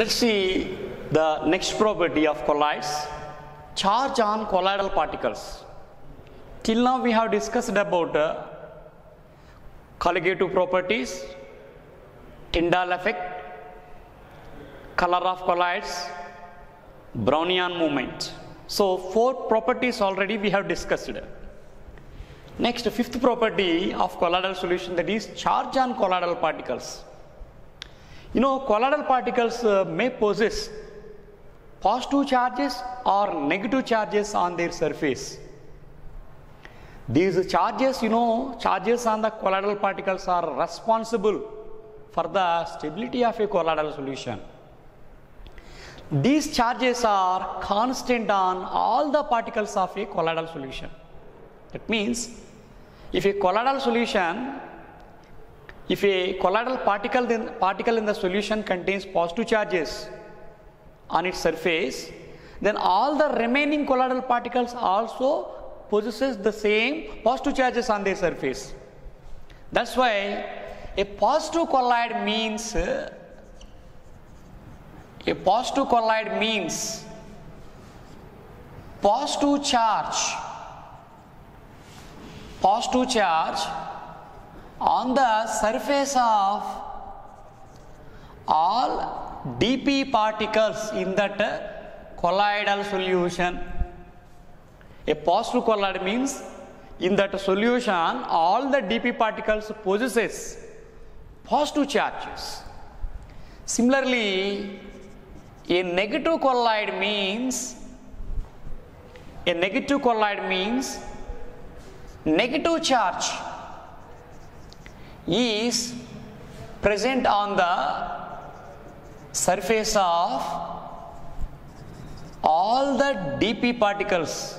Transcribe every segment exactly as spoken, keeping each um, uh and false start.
Let's see the next property of colloids, charge on colloidal particles. Till now we have discussed about uh, colligative properties, Tyndall effect, color of colloids, Brownian movement. So four properties already we have discussed. Next, fifth property of colloidal solution, that is charge on colloidal particles. You know, colloidal particles uh, may possess positive charges or negative charges on their surface. These charges, you know, charges on the colloidal particles are responsible for the stability of a colloidal solution. These charges are constant on all the particles of a colloidal solution. That means, if a colloidal solution, if a colloidal particle, then particle in the solution contains positive charges on its surface, then all the remaining colloidal particles also possesses the same positive charges on their surface. That's why a positive colloid means a positive colloid means positive charge positive charge on the surface of all D P particles in that colloidal solution. A positive colloid means in that solution all the D P particles possesses positive charges. Similarly, a negative colloid means a negative colloid means negative charge is present on the surface of all the D P particles.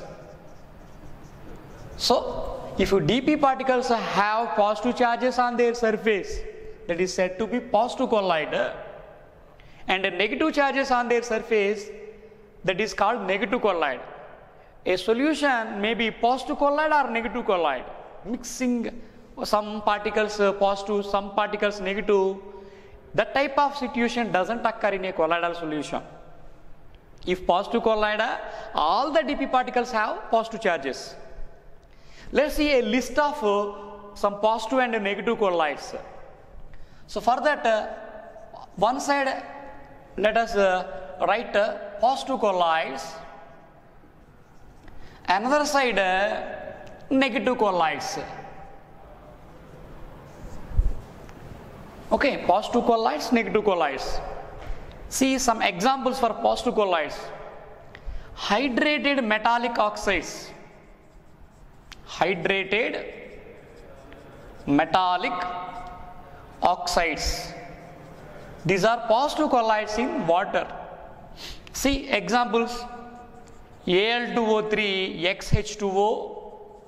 So, if D P particles have positive charges on their surface, that is said to be positive colloid, and negative charges on their surface, that is called negative colloid. A solution may be positive colloid or negative colloid, mixing some particles positive, some particles negative. That type of situation doesn't occur in a colloidal solution. If positive colloid, all the D P particles have positive charges. Let's see a list of uh, some positive and negative colloids. So for that, uh, one side, let us uh, write uh, positive colloids, another side uh, negative colloids. Okay, positive colloids, negative colloids. See some examples for positive colloids. Hydrated metallic oxides. Hydrated metallic oxides. These are positive colloids in water. See examples: A L two O three, X H two O,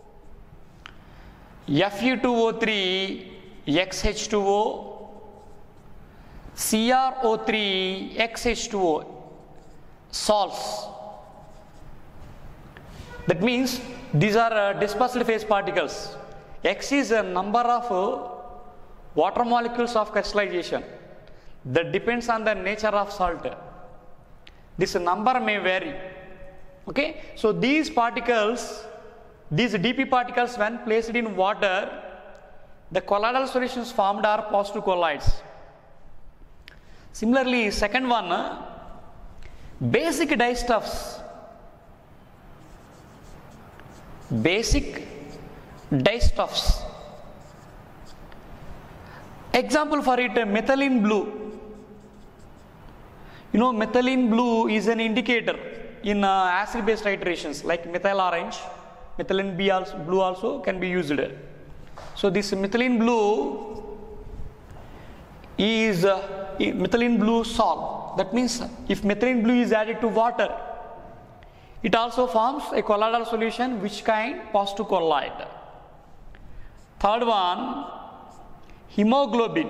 F e two O three, X H two O, C r O three, X H two O, salts. That means these are uh, dispersed phase particles. X is a number of uh, water molecules of crystallization. That depends on the nature of salt. This number may vary. Okay, so these particles, these D P particles, when placed in water, the colloidal solutions formed are positive colloids. Similarly, second one, uh, basic dyestuffs. Basic dyestuffs. Example for it, uh, methylene blue. You know, methylene blue is an indicator in uh, acid base titrations like methyl orange. Methylene B also, blue also can be used. So this methylene blue is uh, methylene blue salt. That means if methylene blue is added to water, it also forms a colloidal solution. Which kind? Positive colloid. Third one, hemoglobin.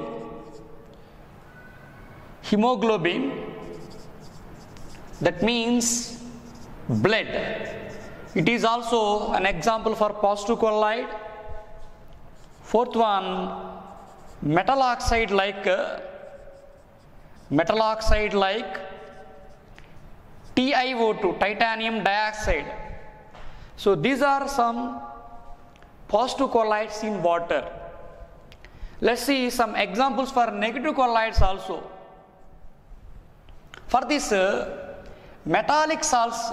Hemoglobin, that means blood. It is also an example for positive colloid. Fourth one, metal oxide like uh, metal oxide like T i O two, titanium dioxide. So these are some positive colloids in water. Let's see some examples for negative colloids also. For this uh, metallic salts,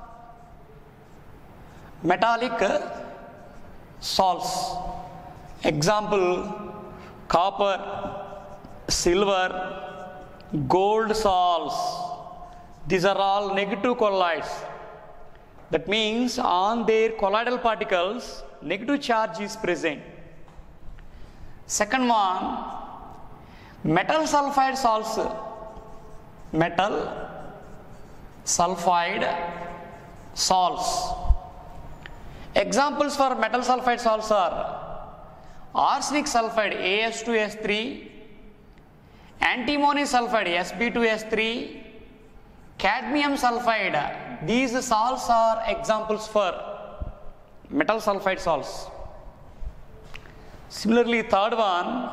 metallic uh, salts, example copper, silver, gold salts, these are all negative colloids. That means on their colloidal particles negative charge is present. Second one, metal sulfide salts, metal sulfide salts. Examples for metal sulfide salts are arsenic sulfide A S two S three, antimony sulfide S B two S three, cadmium sulfide. These salts are examples for metal sulfide salts. Similarly, third one,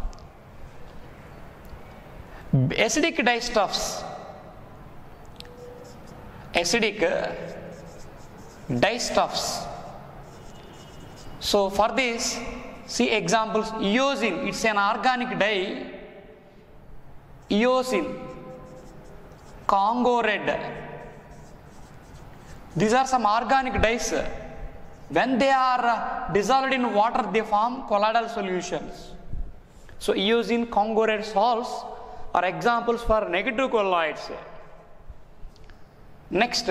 acidic dyestuffs. Acidic dyestuffs. So for this, see examples. Eosin, it's an organic dye. Eosin, Congo red. These are some organic dyes. When they are dissolved in water, they form colloidal solutions. So eosin, Congo red salts are examples for negative colloids. Next,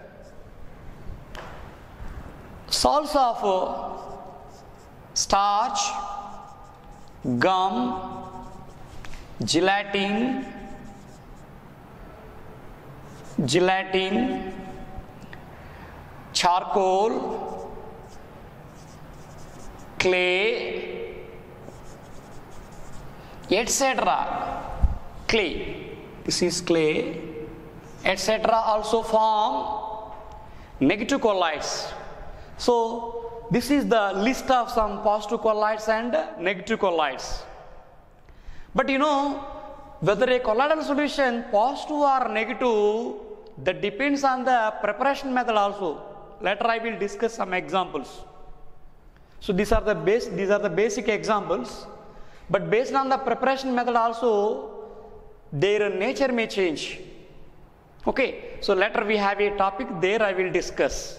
salts of starch, gum, gelatin, gelatin, charcoal, clay, et cetera. Clay, this is clay, et cetera also form negative colloids. So this is the list of some positive colloids and negative colloids. But you know, whether a colloidal solution positive or negative, that depends on the preparation method also. Later I will discuss some examples. So these are the base, these are the basic examples. But based on the preparation method also, their nature may change. Okay, so later we have a topic there I will discuss.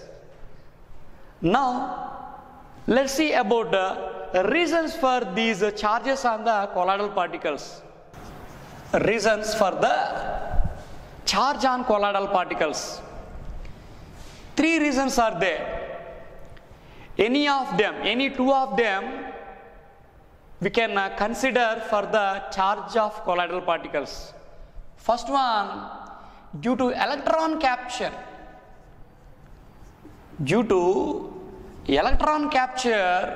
Now let's see about the reasons for these charges on the colloidal particles. Reasons for the charge on colloidal particles. Three reasons are there. Any of them, any two of them, we can uh, consider for the charge of colloidal particles. First one, due to electron capture. Due to electron capture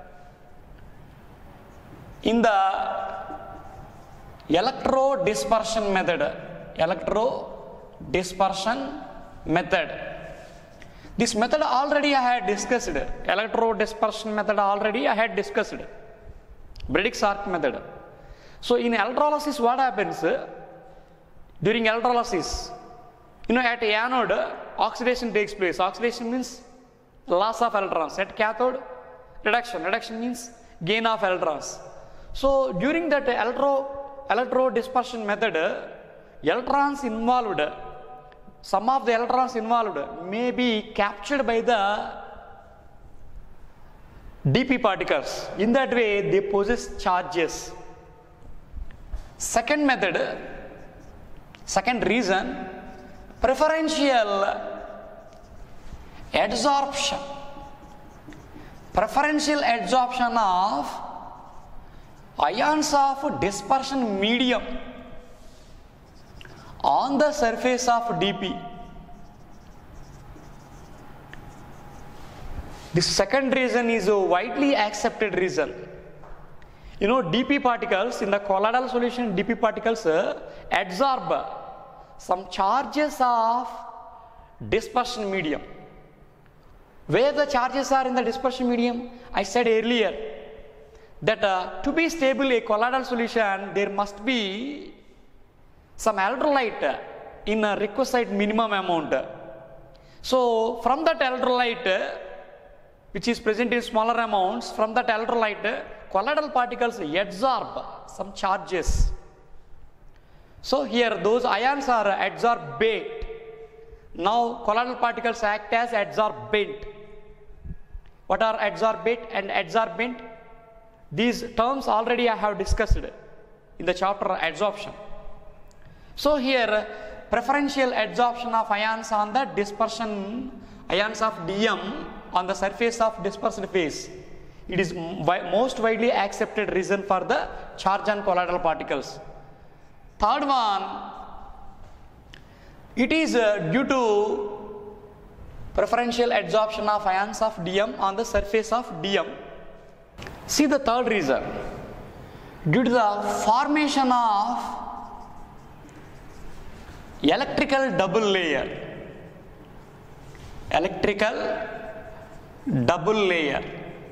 in the electrodispersion method. Electrodispersion method. This method already I had discussed. Electrodispersion method already I had discussed. Bredick's arc method. So in electrolysis what happens? During electrolysis, you know, at anode oxidation takes place. Oxidation means loss of electrons. At cathode, reduction. Reduction means gain of electrons. So during that electro electrodispersion method, electrons involved, some of the electrons involved may be captured by the D P particles. In that way they possess charges. Second method, second reason, preferential adsorption. Preferential adsorption of ions of dispersion medium on the surface of D P. The second reason is a widely accepted reason. You know, D P particles in the colloidal solution, D P particles uh, adsorb some charges of dispersion medium. Where the charges are in the dispersion medium? I said earlier that uh, to be stable a colloidal solution, there must be some electrolyte in a requisite minimum amount. So from that electrolyte, which is present in smaller amounts, from that electrolyte, colloidal particles adsorb some charges. So here those ions are adsorbate. Now colloidal particles act as adsorbent. What are adsorbate and adsorbent? These terms already I have discussed in the chapter adsorption. So here preferential adsorption of ions on the dispersion, ions of D M on the surface of dispersed phase. It is most widely accepted reason for the charge on colloidal particles. Third one, it is uh, due to preferential adsorption of ions of D M on the surface of D M. See the third reason, due to the formation of electrical double layer. Electrical double layer.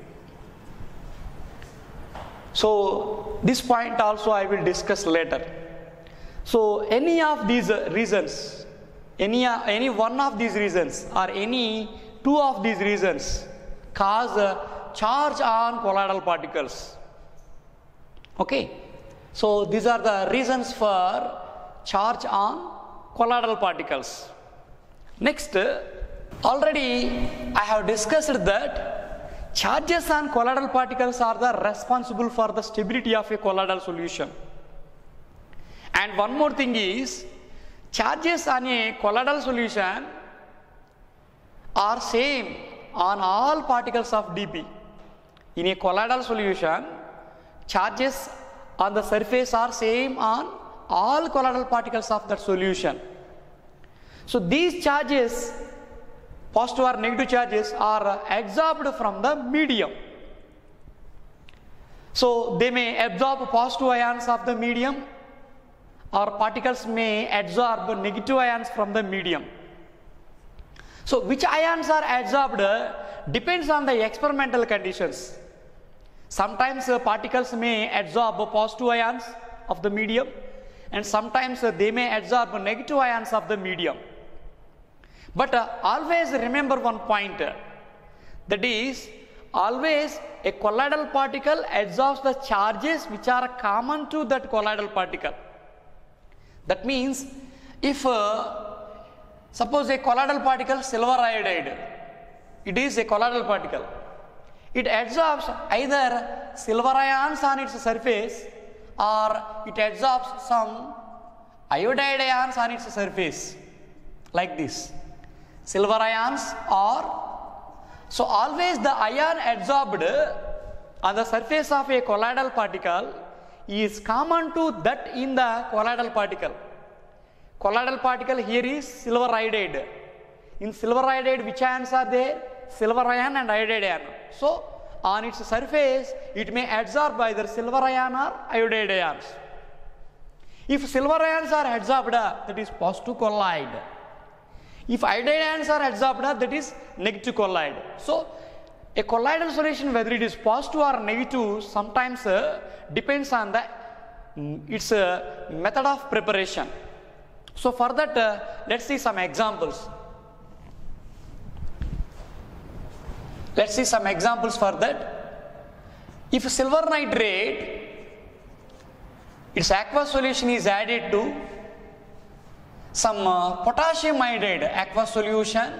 So this point also I will discuss later. So any of these reasons, any, any one of these reasons or any two of these reasons cause a charge on colloidal particles. Okay. So these are the reasons for charge on colloidal particles. Next, already I have discussed that charges on colloidal particles are the responsible for the stability of a colloidal solution. And one more thing is, charges on a colloidal solution are same on all particles of D P. In a colloidal solution, charges on the surface are same on all colloidal particles of that solution. So these charges, positive or negative charges, are absorbed from the medium. So they may absorb positive ions of the medium, or particles may absorb negative ions from the medium. So which ions are absorbed depends on the experimental conditions. Sometimes uh, particles may absorb positive ions of the medium, and sometimes uh, they may absorb negative ions of the medium. But uh, always remember one point, uh, that is, always a colloidal particle absorbs the charges which are common to that colloidal particle. That means, if uh, suppose a colloidal particle silver iodide, it is a colloidal particle, it absorbs either silver ions on its surface or it absorbs some iodide ions on its surface, like this, silver ions or, so always the ion absorbed on the surface of a colloidal particle is common to that in the colloidal particle. Colloidal particle here is silver iodide. In silver iodide, which ions are there? Silver ion and iodide ion. So on its surface, it may absorb either silver ion or iodide ions. If silver ions are absorbed, that is positive colloid. If iodide ions are absorbed, that is negative colloid. So a colloidal solution, whether it is positive or negative, sometimes uh, depends on the mm, its uh, method of preparation. So for that, uh, let's see some examples. Let's see some examples for that. If silver nitrate, its aqueous solution is added to some uh, potassium iodide aqueous solution,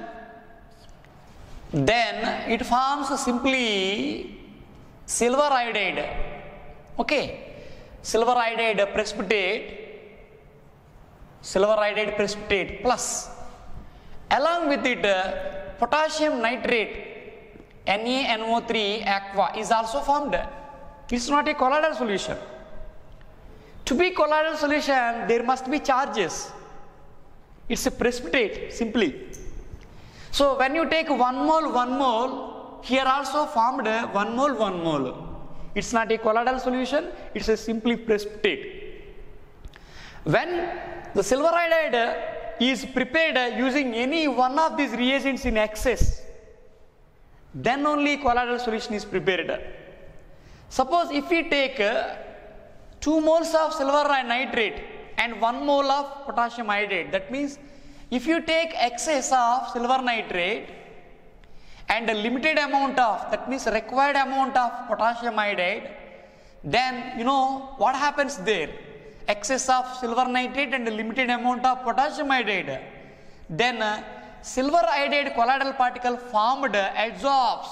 then it forms simply silver iodide. Okay, silver iodide precipitate, silver iodide precipitate plus, along with it uh, potassium nitrate N A N O three aqua is also formed. It is not a colloidal solution. To be colloidal solution, there must be charges. It's a precipitate simply. So when you take one mole, one mole, here also formed one mole, one mole. It's not a colloidal solution, it's a simply precipitate. When the silver iodide is prepared using any one of these reagents in excess, then only colloidal solution is prepared. Suppose if we take two moles of silver nitrate and one mole of potassium iodide. That means if you take excess of silver nitrate and a limited amount of, that means required amount of potassium iodide, then you know what happens there. Excess of silver nitrate and a limited amount of potassium iodide. Then uh, silver iodide colloidal particle formed adsorbs.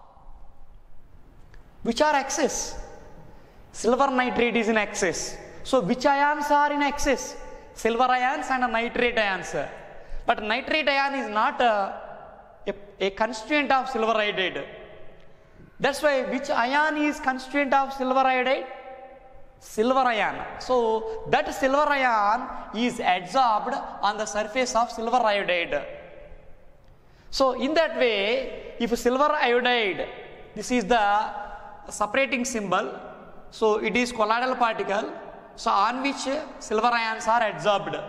Which are excess? Silver nitrate is in excess. So which ions are in excess? Silver ions and nitrate ions. But nitrate ion is not a, a, a constituent of silver iodide. That's why which ion is constituent of silver iodide? Silver ion. So that silver ion is adsorbed on the surface of silver iodide. So in that way, if silver iodide, this is the separating symbol, so it is colloidal particle, so on which silver ions are adsorbed.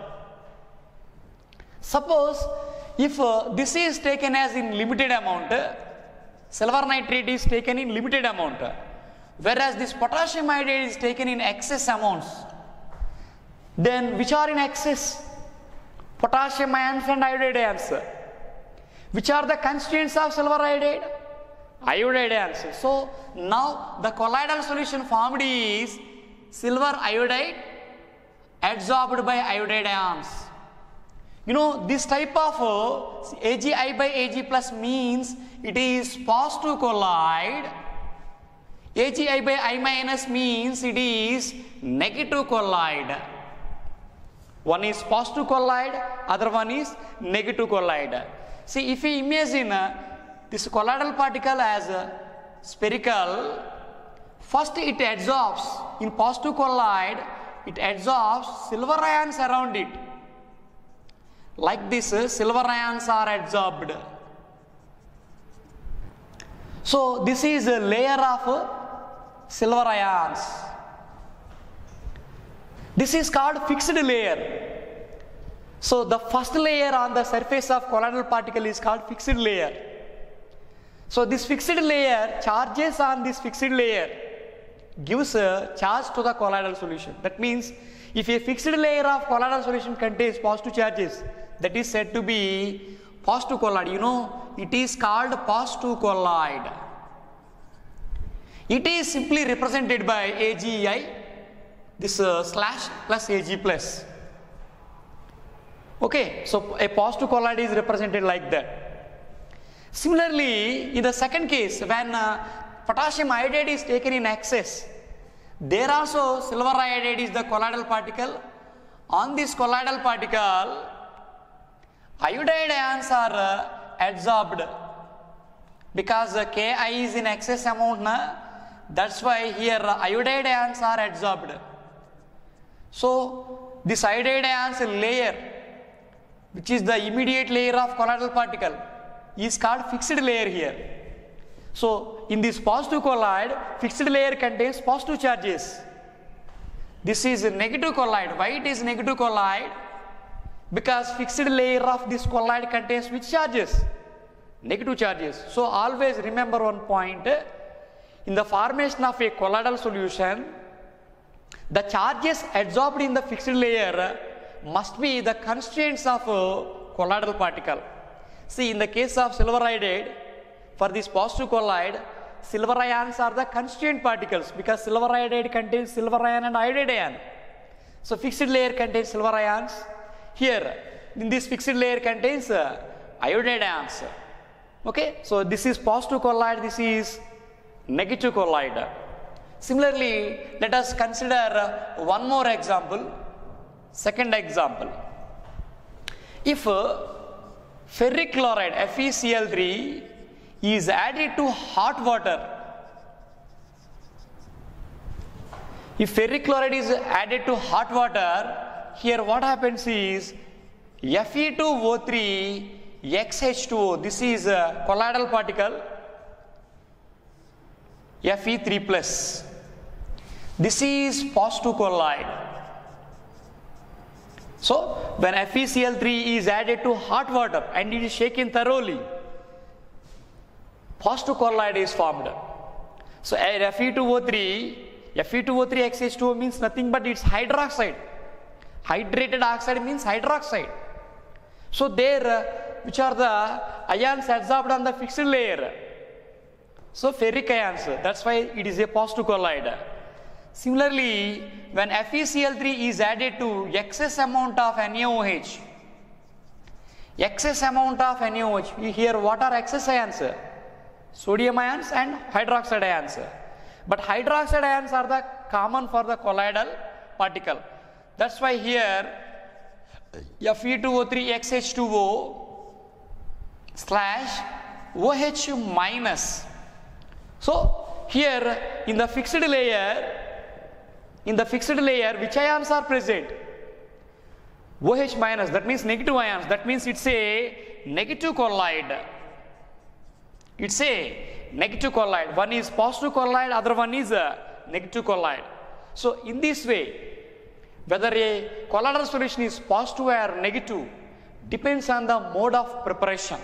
Suppose if uh, this is taken as in limited amount, silver nitrate is taken in limited amount, whereas this potassium iodide is taken in excess amounts, then which are in excess? Potassium ions and iodide ions. Which are the constituents of silver iodide? Iodide ions. So now the colloidal solution formed is silver iodide adsorbed by iodide ions. You know, this type of uh, Agi by Ag plus means it is positive colloid. Agi by I minus means it is negative colloid. One is positive colloid, other one is negative colloid. See, if we imagine uh, this colloidal particle as uh, spherical, first it adsorbs in positive colloid, it adsorbs silver ions around it. Like this, uh, silver ions are adsorbed. So this is a layer of uh, silver ions. This is called fixed layer. So the first layer on the surface of colloidal particle is called fixed layer. So this fixed layer, charges on this fixed layer gives a charge to the colloidal solution. That means if a fixed layer of colloidal solution contains positive charges, that is said to be positive colloid. You know, it is called positive colloid. It is simply represented by Agi, this uh, slash plus Ag plus. Okay, so a positive colloid is represented like that. Similarly, in the second case, when uh, potassium iodide is taken in excess, there also silver iodide is the colloidal particle. On this colloidal particle, iodide ions are uh, adsorbed because uh, Ki is in excess amount, na? That's why here uh, iodide ions are adsorbed. So this iodide ions layer, which is the immediate layer of colloidal particle, is called fixed layer here. So in this positive colloid, fixed layer contains positive charges. This is a negative colloid. Why it is negative colloid? Because fixed layer of this colloid contains which charges? Negative charges. So always remember one point, in the formation of a colloidal solution, the charges adsorbed in the fixed layer must be the constituents of a colloidal particle. See, in the case of silver iodide, for this positive colloid, silver ions are the constituent particles because silver iodide contains silver ion and iodide ion. So fixed layer contains silver ions. Here, in this fixed layer contains uh, iodide ions. Okay, so this is positive colloid, this is negative colloid. Similarly, let us consider uh, one more example. Second example. If uh, ferric chloride F e C l three is added to hot water, if ferric chloride is added to hot water, here what happens is F e two O three X H two O, this is a colloidal particle, F e three plus. This is positive colloid. So when F e C l three is added to hot water and it is shaken thoroughly, positive colloid is formed. So F e two O three, F e two O three X H two O means nothing but it's hydroxide. Hydrated oxide means hydroxide. So there, uh, which are the ions adsorbed on the fixed layer? So ferric ions, that's why it is a positive colloid. Similarly, when F e C l three is added to excess amount of N a O H, excess amount of N a O H, here what are excess ions? Sodium ions and hydroxide ions. But hydroxide ions are the common for the colloidal particle. That's why here F e two O three X H two O slash OH minus. So here in the fixed layer, in the fixed layer, which ions are present? OH minus, that means negative ions. That means it's a negative colloid. It's a negative colloid. One is positive colloid, other one is a negative colloid. So in this way, whether a colloidal solution is positive or negative depends on the mode of preparation.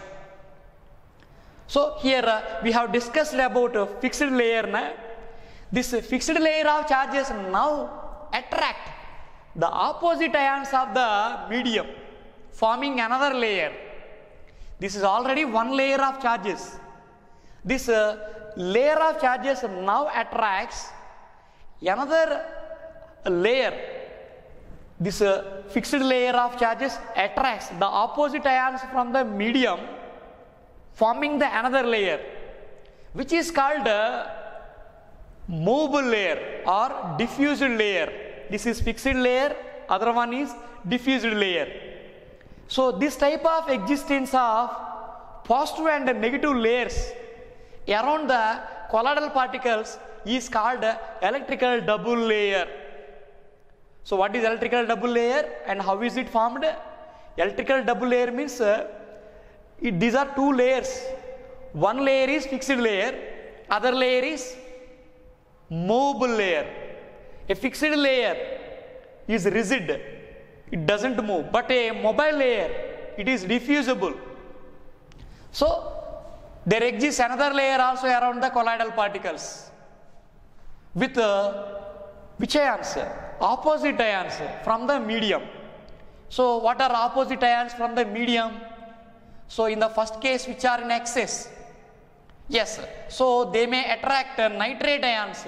So here uh, we have discussed about uh, fixed layer. Na? This uh, fixed layer of charges now attract the opposite ions of the medium, forming another layer. This is already one layer of charges. This uh, layer of charges now attracts another layer. This uh, fixed layer of charges attracts the opposite ions from the medium, forming the another layer, which is called a movable layer or diffused layer. This is fixed layer, other one is diffused layer. So this type of existence of positive and negative layers around the colloidal particles is called electrical double layer. So what is electrical double layer and how is it formed? Electrical double layer means uh, it, these are two layers. One layer is fixed layer, other layer is movable layer. A fixed layer is rigid, it doesn't move, but a mobile layer, it is diffusible. So there exists another layer also around the colloidal particles with uh, which ions? Opposite ions from the medium. So what are opposite ions from the medium? So in the first case, which are in excess, yes, so they may attract uh, nitrate ions.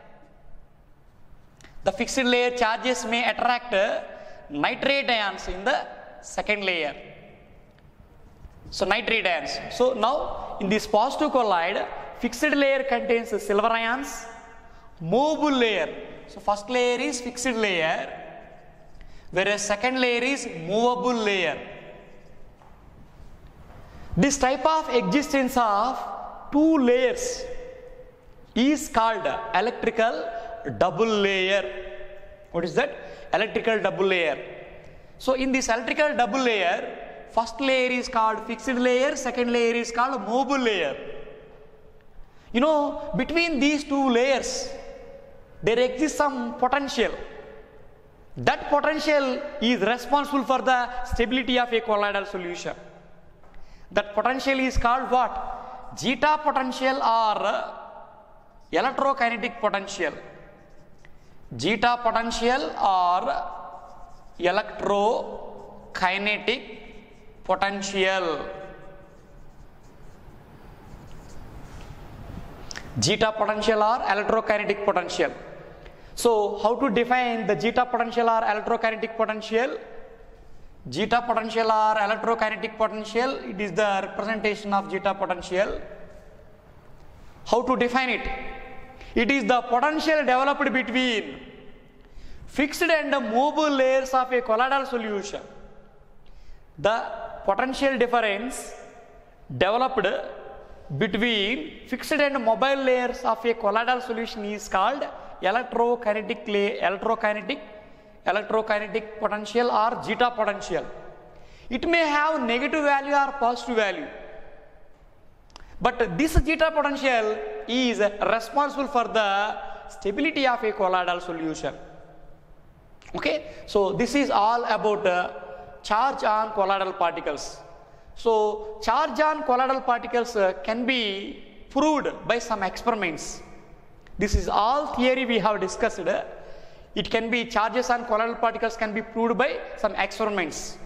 The fixed layer charges may attract uh, nitrate ions in the second layer. So nitrate ions. So now in this positive colloid, fixed layer contains silver ions, movable layer. So first layer is fixed layer, whereas second layer is movable layer. This type of existence of two layers is called electrical double layer. What is that? Electrical double layer. So in this electrical double layer, first layer is called fixed layer, second layer is called movable layer. You know, between these two layers, there exists some potential. That potential is responsible for the stability of a colloidal solution. That potential is called what? Zeta potential or electrokinetic potential. Zeta potential or electrokinetic potential. Zeta potential or electrokinetic potential. So how to define the zeta potential or electrokinetic potential? Zeta potential or electrokinetic potential, it is the representation of zeta potential. How to define it? It is the potential developed between fixed and movable layers of a colloidal solution. The potential difference developed between fixed and mobile layers of a colloidal solution is called electrokinetic electrokinetic electrokinetic potential or zeta potential. It may have negative value or positive value, but this zeta potential is responsible for the stability of a colloidal solution. Okay, so this is all about uh, charge on colloidal particles. So charge on colloidal particles uh, can be proved by some experiments. This is all theory we have discussed. it can be charges on colloidal particles can be proved by some experiments.